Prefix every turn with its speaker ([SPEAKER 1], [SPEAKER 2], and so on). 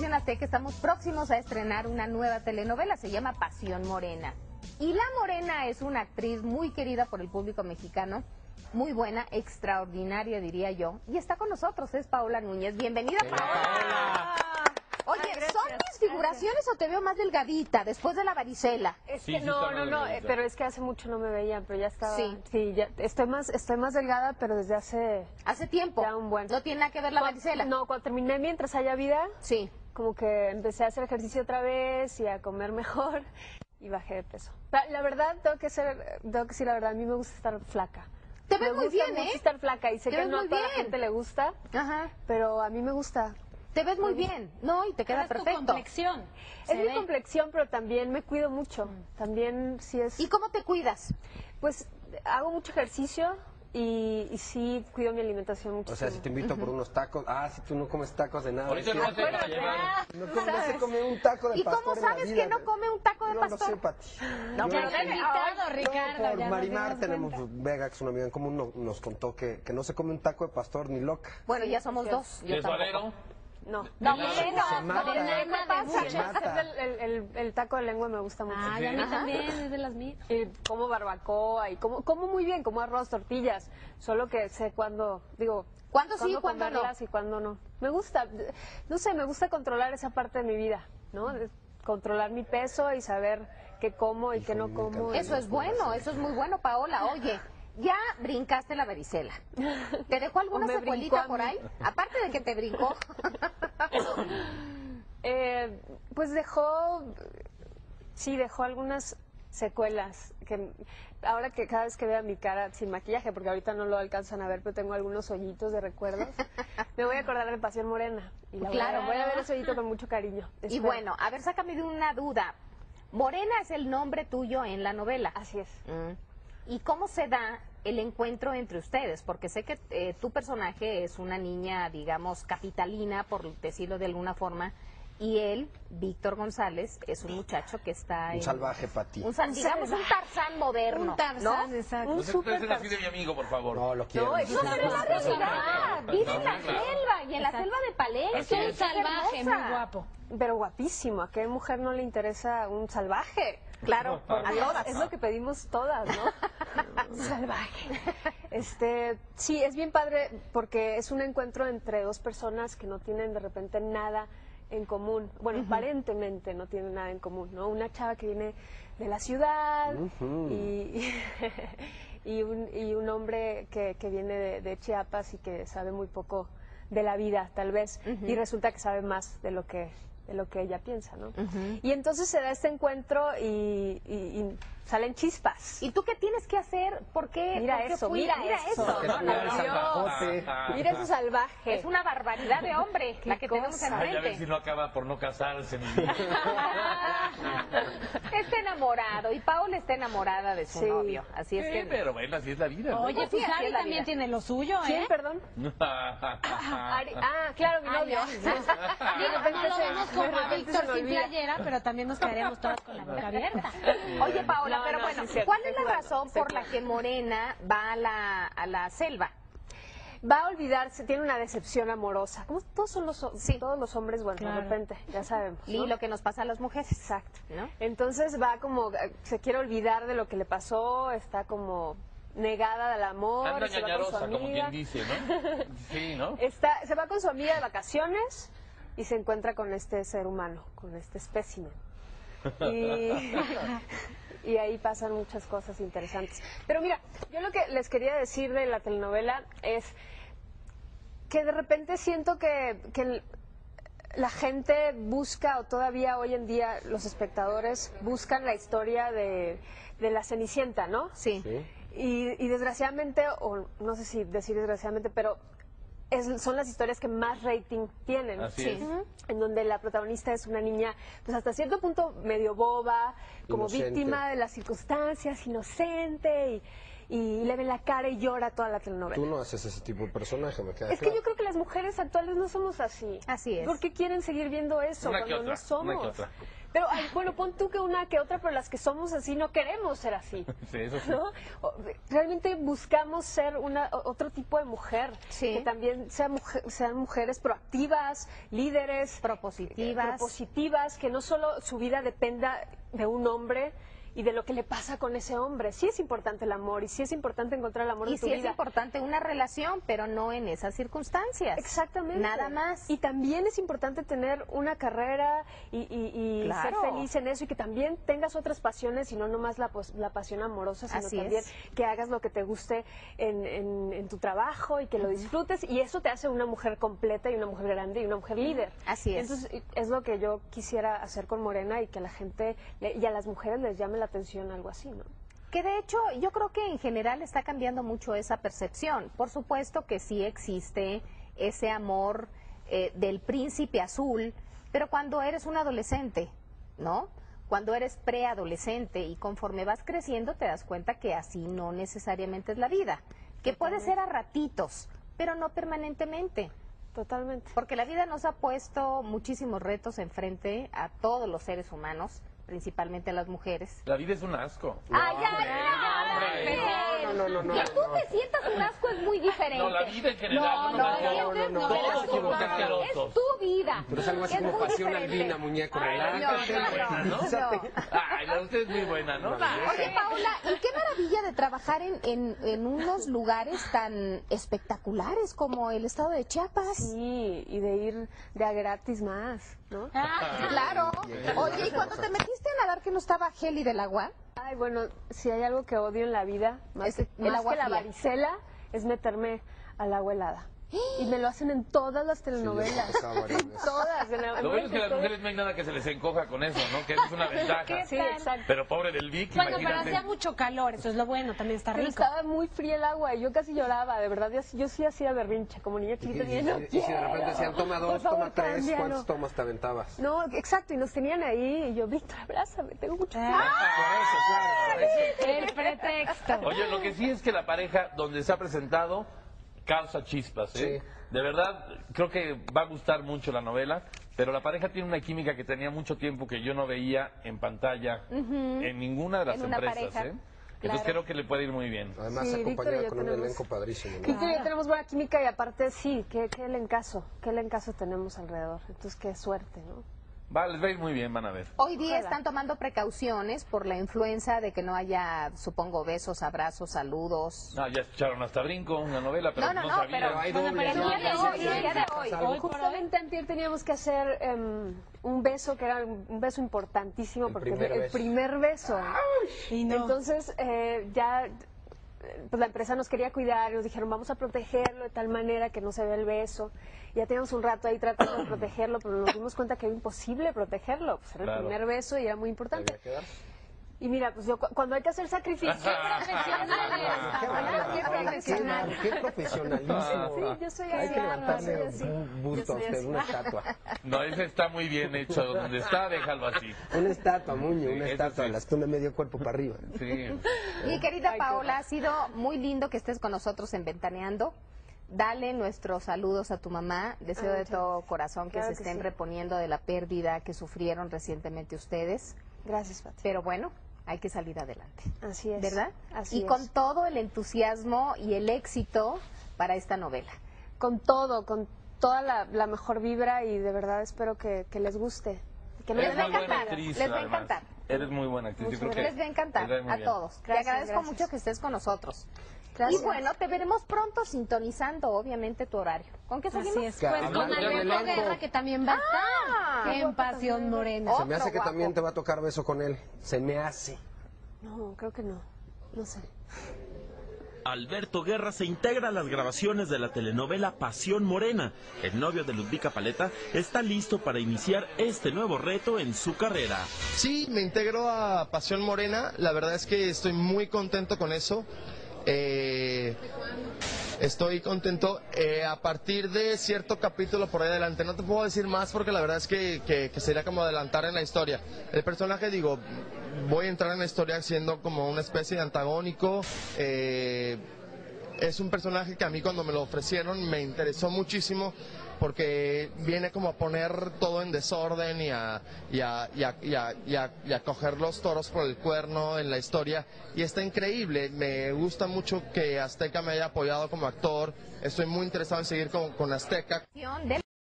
[SPEAKER 1] Televisión Azteca estamos próximos a estrenar una nueva telenovela, se llama Pasión Morena. Y La Morena es una actriz muy querida por el público mexicano, muy buena, extraordinaria diría yo. Y está con nosotros, es Paola Núñez. Bienvenida, Paola. Oye, ¿son mis figuraciones o te veo más delgadita después de la varicela?
[SPEAKER 2] Es que no, pero es que hace mucho no me veían, pero ya estaba.
[SPEAKER 1] Sí,
[SPEAKER 2] ya estoy más delgada, pero desde
[SPEAKER 1] hace tiempo.
[SPEAKER 2] Ya un buen.
[SPEAKER 1] ¿No tiene nada que ver la varicela?
[SPEAKER 2] No, cuando terminé Mientras haya vida,
[SPEAKER 1] sí,
[SPEAKER 2] como que empecé a hacer ejercicio otra vez y a comer mejor y bajé de peso. La verdad, tengo que decir la verdad, a mí me gusta estar flaca.
[SPEAKER 1] Te ves muy bien,
[SPEAKER 2] Me gusta estar flaca y sé que no a toda la
[SPEAKER 1] bien.
[SPEAKER 2] gente le gusta, pero a mí me gusta.
[SPEAKER 1] Te ves muy bien, ¿no? Y te queda perfecto.
[SPEAKER 3] Es tu complexión.
[SPEAKER 2] Es mi complexión, pero también me cuido mucho. También sí es...
[SPEAKER 1] ¿Y cómo te cuidas?
[SPEAKER 2] Pues hago mucho ejercicio y sí cuido mi alimentación mucho.
[SPEAKER 4] O sea, si te invito por unos tacos, si tú no comes tacos de nada.
[SPEAKER 5] Por eso no se van a llevar.
[SPEAKER 4] No se come un taco de
[SPEAKER 1] ¿Y
[SPEAKER 4] pastor.
[SPEAKER 1] cómo sabes que no come un taco de pastor?
[SPEAKER 4] No sé, Pati.
[SPEAKER 3] No, ya está invitado, Ricardo.
[SPEAKER 4] Por Marimar tenemos Vega, que es una amiga en común, nos contó que no se come un taco de pastor ni loca.
[SPEAKER 1] Bueno, ya somos dos.
[SPEAKER 5] ¿Es Valero?
[SPEAKER 2] No, el taco de lengua me gusta mucho.
[SPEAKER 3] Y a mí también, es de las mías.
[SPEAKER 2] Como barbacoa y como muy bien, como arroz, tortillas, solo que sé cuándo,
[SPEAKER 1] ¿cuándo sí y cuándo no?
[SPEAKER 2] Y cuándo no. Me gusta, no sé, me gusta controlar esa parte de mi vida, ¿no? Controlar mi peso y saber qué como y qué no como.
[SPEAKER 1] Eso es bueno, eso es muy bueno, Paola. Oye, ya brincaste la varicela. ¿Te dejó alguna secuelita por ahí? Aparte de que te brincó.
[SPEAKER 2] Pues dejó algunas secuelas. Que ahora que cada vez que vea mi cara sin maquillaje, porque ahorita no lo alcanzan a ver, pero tengo algunos hoyitos de recuerdos, me voy a acordar de Pasión Morena. Y voy a ver ese hoyito con mucho cariño.
[SPEAKER 1] Y bueno, a ver, sácame de una duda. Morena es el nombre tuyo en la novela.
[SPEAKER 2] Así es.
[SPEAKER 1] ¿Y cómo se da el encuentro entre ustedes? Porque sé que tu personaje es una niña, digamos, capitalina, por decirlo de alguna forma, y él, Víctor González, es un muchacho que está
[SPEAKER 4] un salvaje, Pati.
[SPEAKER 1] Digamos un Tarzán moderno.
[SPEAKER 3] Un Tarzán,
[SPEAKER 1] ¿no?
[SPEAKER 3] exacto.
[SPEAKER 5] No se expresen así de mi amigo, por favor.
[SPEAKER 4] No, lo quiero.
[SPEAKER 1] No, eso es la realidad. Vive en la selva, y en la selva de Palenque.
[SPEAKER 3] Es un salvaje muy guapo.
[SPEAKER 2] Pero guapísimo. ¿A qué mujer no le interesa un salvaje?
[SPEAKER 1] Claro,
[SPEAKER 2] a todas. Es lo que pedimos todas, ¿no? Salvaje. Sí, es bien padre porque es un encuentro entre dos personas que no tienen de repente nada en común. Bueno, aparentemente no tienen nada en común, ¿no? Una chava que viene de la ciudad y un hombre que viene de Chiapas y que sabe muy poco de la vida, tal vez, y resulta que sabe más de lo que ella piensa, ¿no? Y entonces se da este encuentro y salen chispas.
[SPEAKER 1] ¿Y tú qué tienes que hacer?
[SPEAKER 2] Mira eso.
[SPEAKER 1] Mira
[SPEAKER 2] ese salvaje.
[SPEAKER 1] Es una barbaridad de hombre la que tenemos enfrente.
[SPEAKER 5] A ver si no acaba por no casarse.
[SPEAKER 1] Está enamorado y Paola está enamorada de su novio. Así es que...
[SPEAKER 5] pero bueno, así es la vida.
[SPEAKER 3] Oye, pues Ari también tiene lo suyo, ¿eh?
[SPEAKER 2] ¿Quién, perdón? Claro, mi novio.
[SPEAKER 3] No lo vemos como a Víctor sin playera, pero también nos quedaríamos todas con la boca abierta.
[SPEAKER 1] Oye, Paola, pero bueno,
[SPEAKER 2] sí,
[SPEAKER 1] ¿cuál es la razón por la que Morena va a la selva?
[SPEAKER 2] Va a olvidarse, tiene una decepción amorosa. Como todos los hombres, bueno, de repente, ya sabemos, ¿no?
[SPEAKER 1] Y lo que nos pasa a las mujeres.
[SPEAKER 2] Exacto.
[SPEAKER 1] ¿No?
[SPEAKER 2] Entonces va como, se quiere olvidar de lo que le pasó, está como negada del amor.
[SPEAKER 5] Anda
[SPEAKER 2] se va con su
[SPEAKER 5] ñañarosa, como
[SPEAKER 2] amiga.
[SPEAKER 5] quien dice, ¿no? Sí, ¿no?
[SPEAKER 2] Se va con su amiga de vacaciones y se encuentra con este ser humano, con este espécimen. Y ahí pasan muchas cosas interesantes. Pero mira, yo lo que les quería decir de la telenovela es que de repente siento que la gente busca, o todavía hoy en día los espectadores buscan la historia de la Cenicienta, ¿no?
[SPEAKER 1] Sí.
[SPEAKER 2] Y desgraciadamente, o no sé si decir desgraciadamente, pero son las historias que más rating tienen.
[SPEAKER 5] Así es.
[SPEAKER 2] En donde la protagonista es una niña, pues hasta cierto punto medio boba, como
[SPEAKER 4] Inocente.
[SPEAKER 2] víctima de las circunstancias, inocente, y le ven la cara y llora toda la telenovela.
[SPEAKER 4] Tú no haces ese tipo de personaje, me queda
[SPEAKER 2] Es que yo creo que las mujeres actuales no somos así.
[SPEAKER 1] Así es.
[SPEAKER 2] ¿Por qué quieren seguir viendo eso
[SPEAKER 5] Una que
[SPEAKER 2] cuando
[SPEAKER 5] otra,
[SPEAKER 2] no somos?
[SPEAKER 5] una que otra.
[SPEAKER 2] Pero, bueno, pon tú que una que otra, pero las que somos así no queremos ser así.
[SPEAKER 5] Sí, eso sí.
[SPEAKER 2] ¿No? Realmente buscamos ser otro tipo de mujer.
[SPEAKER 1] Sí.
[SPEAKER 2] Que también sean mujeres proactivas, líderes.
[SPEAKER 1] Propositivas.
[SPEAKER 2] Que no solo su vida dependa de un hombre y de lo que le pasa con ese hombre. Sí es importante el amor y sí es importante encontrar el amor
[SPEAKER 1] Y
[SPEAKER 2] de tu
[SPEAKER 1] sí
[SPEAKER 2] vida.
[SPEAKER 1] es importante una relación, pero no en esas circunstancias.
[SPEAKER 2] Exactamente.
[SPEAKER 1] Nada más.
[SPEAKER 2] Y también es importante tener una carrera y
[SPEAKER 1] Claro.
[SPEAKER 2] ser feliz en eso y que también tengas otras pasiones y no nomás la pasión amorosa, sino
[SPEAKER 1] Así
[SPEAKER 2] también
[SPEAKER 1] es.
[SPEAKER 2] que hagas lo que te guste en tu trabajo y que lo disfrutes y eso te hace una mujer completa y una mujer grande y una mujer líder.
[SPEAKER 1] Así es.
[SPEAKER 2] Entonces es lo que yo quisiera hacer con Morena y que a la gente y a las mujeres les llame la atención algo así, ¿no?
[SPEAKER 1] Que de hecho yo creo que en general está cambiando mucho esa percepción. Por supuesto que sí existe ese amor del príncipe azul, pero cuando eres un adolescente, ¿no? Cuando eres preadolescente y conforme vas creciendo te das cuenta que así no necesariamente es la vida, que puede ser a ratitos, pero no permanentemente.
[SPEAKER 2] Totalmente.
[SPEAKER 1] Porque la vida nos ha puesto muchísimos retos enfrente a todos los seres humanos, principalmente a las mujeres.
[SPEAKER 5] La vida es un asco.
[SPEAKER 1] ¡Ay,
[SPEAKER 4] No.
[SPEAKER 1] Que tú te sientas un asco es muy diferente.
[SPEAKER 5] No, la vida en general. Todos somos asquerosos.
[SPEAKER 1] Es tu vida.
[SPEAKER 4] Pero es algo así
[SPEAKER 1] Es
[SPEAKER 4] como
[SPEAKER 1] muy
[SPEAKER 4] pasión
[SPEAKER 1] diferente.
[SPEAKER 4] albina, muñeco.
[SPEAKER 1] Ay,
[SPEAKER 4] Relájate.
[SPEAKER 1] no.
[SPEAKER 5] Ay, la de usted es muy buena, ¿no?
[SPEAKER 1] Oye, Paola, y qué maravilla de trabajar en unos lugares tan espectaculares como el estado de Chiapas.
[SPEAKER 2] Sí, y de ir de a gratis más, ¿no?
[SPEAKER 1] Claro. Oye, ¿y cuando te metiste a nadar que no estaba Geli del agua?
[SPEAKER 2] Ay, bueno, si hay algo que odio en la vida, más
[SPEAKER 1] Es
[SPEAKER 2] que
[SPEAKER 1] el agua
[SPEAKER 2] la
[SPEAKER 1] fría.
[SPEAKER 2] varicela, es meterme al agua helada. Y me lo hacen en todas las telenovelas.
[SPEAKER 4] Sí, ya me ha pasado varias veces.
[SPEAKER 2] Todas.
[SPEAKER 5] Lo bueno es que las mujeres no hay nada que se les encoja con eso, ¿no? Que eso es una ventaja.
[SPEAKER 2] Sí, exacto.
[SPEAKER 5] Pero pobre del Vic,
[SPEAKER 3] Bueno, pero
[SPEAKER 5] imagínate.
[SPEAKER 3] hacía mucho calor, eso es lo bueno, también está
[SPEAKER 2] Pero
[SPEAKER 3] rico.
[SPEAKER 2] estaba muy fría el agua y yo casi lloraba, de verdad. Yo sí hacía berrinche, como niña chiquita.
[SPEAKER 4] Y si de repente decían, toma
[SPEAKER 2] Por
[SPEAKER 4] dos,
[SPEAKER 2] favor,
[SPEAKER 4] toma tres,
[SPEAKER 2] cámbialo.
[SPEAKER 4] ¿cuántas tomas te aventabas?
[SPEAKER 2] No, exacto, y nos tenían ahí y yo, Víctor, abrázame, tengo mucho frío.
[SPEAKER 4] Por eso.
[SPEAKER 3] El pretexto.
[SPEAKER 5] Oye, lo que sí es que la pareja donde se ha presentado causa chispas, ¿eh?
[SPEAKER 4] Sí.
[SPEAKER 5] De verdad, creo que va a gustar mucho la novela, pero la pareja tiene una química que tenía mucho tiempo que yo no veía en pantalla en ninguna de las
[SPEAKER 1] En una
[SPEAKER 5] empresas,
[SPEAKER 1] pareja.
[SPEAKER 5] ¿eh? Entonces creo que le puede ir muy bien.
[SPEAKER 4] Además,
[SPEAKER 2] Sí, Víctor y
[SPEAKER 4] acompañada
[SPEAKER 2] yo
[SPEAKER 4] con un
[SPEAKER 2] tenemos-
[SPEAKER 4] elenco padrísimo, ¿no?
[SPEAKER 2] Víctor y yo tenemos buena química y aparte sí, qué elencazo tenemos alrededor. Entonces qué suerte, ¿no?
[SPEAKER 5] Va, les va a ir muy bien, van a ver.
[SPEAKER 1] Hoy día
[SPEAKER 2] Ojalá.
[SPEAKER 1] están tomando precauciones por la influenza de que no haya, supongo, besos, abrazos, saludos.
[SPEAKER 5] Ah, ya escucharon hasta brinco, una novela, pero
[SPEAKER 1] No,
[SPEAKER 5] no,
[SPEAKER 1] no,
[SPEAKER 5] sabía.
[SPEAKER 1] pero
[SPEAKER 4] hay
[SPEAKER 1] bueno,
[SPEAKER 4] doble,
[SPEAKER 1] pero
[SPEAKER 4] ¿no?
[SPEAKER 1] el día de hoy, el día de hoy.
[SPEAKER 4] Hoy
[SPEAKER 3] por
[SPEAKER 2] Justamente antier teníamos que hacer un beso que era un beso importantísimo
[SPEAKER 4] El
[SPEAKER 2] porque
[SPEAKER 4] primer
[SPEAKER 2] el
[SPEAKER 4] beso.
[SPEAKER 2] primer beso.
[SPEAKER 3] Y no.
[SPEAKER 2] Entonces ya pues la empresa nos quería cuidar y nos dijeron vamos a protegerlo de tal manera que no se vea el beso. Ya teníamos un rato ahí tratando de protegerlo, pero nos dimos cuenta que era imposible protegerlo. Pues era
[SPEAKER 5] Claro.
[SPEAKER 2] el primer beso y era muy importante.
[SPEAKER 4] Había que dar.
[SPEAKER 2] Y mira, pues yo cuando hay que hacer sacrificios
[SPEAKER 4] Qué profesionalismo.
[SPEAKER 2] Sí, yo soy
[SPEAKER 4] Hay
[SPEAKER 2] así,
[SPEAKER 4] que levantarle
[SPEAKER 2] soy así.
[SPEAKER 4] un busto a
[SPEAKER 2] Yo soy
[SPEAKER 4] usted,
[SPEAKER 2] así.
[SPEAKER 4] una estatua.
[SPEAKER 5] No, ese está muy bien hecho. Donde está, déjalo así.
[SPEAKER 4] Una estatua, Muñe, una
[SPEAKER 5] Sí, eso
[SPEAKER 4] estatua.
[SPEAKER 5] sí.
[SPEAKER 4] Las pone medio cuerpo para arriba.
[SPEAKER 5] Sí.
[SPEAKER 1] Mi querida
[SPEAKER 2] Ay, qué
[SPEAKER 1] Paola, ha sido muy lindo que estés con nosotros en Ventaneando. Dale nuestros saludos a tu mamá. Deseo de
[SPEAKER 2] muchas
[SPEAKER 1] todo
[SPEAKER 2] gracias.
[SPEAKER 1] corazón que
[SPEAKER 2] Claro
[SPEAKER 1] se
[SPEAKER 2] que
[SPEAKER 1] estén
[SPEAKER 2] sí.
[SPEAKER 1] reponiendo de la pérdida que sufrieron recientemente ustedes.
[SPEAKER 2] Gracias, Pati.
[SPEAKER 1] Pero bueno, hay que salir adelante.
[SPEAKER 2] Así es.
[SPEAKER 1] ¿Verdad?
[SPEAKER 2] Así
[SPEAKER 1] y
[SPEAKER 2] es.
[SPEAKER 1] con todo el entusiasmo y el éxito para esta novela.
[SPEAKER 2] Con todo, con toda la mejor vibra y de verdad espero que les guste. Que no
[SPEAKER 5] Eres
[SPEAKER 1] les va a
[SPEAKER 5] muy buena
[SPEAKER 1] encantar,
[SPEAKER 5] actriz,
[SPEAKER 1] les va a
[SPEAKER 5] además.
[SPEAKER 1] encantar.
[SPEAKER 5] Eres muy buena actriz. Yo creo que
[SPEAKER 1] Les va a encantar
[SPEAKER 5] les va muy
[SPEAKER 1] a
[SPEAKER 5] bien.
[SPEAKER 1] todos. Te
[SPEAKER 2] Gracias,
[SPEAKER 1] agradezco
[SPEAKER 2] gracias.
[SPEAKER 1] mucho que estés con nosotros.
[SPEAKER 2] Gracias.
[SPEAKER 1] Y bueno, te veremos pronto sintonizando, obviamente, tu horario. ¿Con qué seguimos?
[SPEAKER 3] Así es.
[SPEAKER 4] Claro.
[SPEAKER 3] Pues con
[SPEAKER 4] Hablando del
[SPEAKER 3] Alberto
[SPEAKER 4] elenco.
[SPEAKER 3] Guerra, que también va a estar en Pasión Morena.
[SPEAKER 4] Se me hace
[SPEAKER 1] Otro
[SPEAKER 4] que
[SPEAKER 1] guapo.
[SPEAKER 4] también te va a tocar beso con él. Se me hace.
[SPEAKER 2] No, creo que no. No sé.
[SPEAKER 6] Alberto Guerra se integra a las grabaciones de la telenovela Pasión Morena. El novio de Ludvika Paleta está listo para iniciar este nuevo reto en su carrera.
[SPEAKER 7] Sí, me integro a Pasión Morena. La verdad es que estoy muy contento con eso. Estoy contento. A partir de cierto capítulo por ahí adelante, no te puedo decir más porque la verdad es que sería como adelantar en la historia. El personaje, digo, voy a entrar en la historia siendo como una especie de antagónico. Es un personaje que a mí cuando me lo ofrecieron me interesó muchísimo porque viene como a poner todo en desorden y a coger los toros por el cuerno en la historia, y está increíble. Me gusta mucho que Azteca me haya apoyado como actor, estoy muy interesado en seguir con Azteca.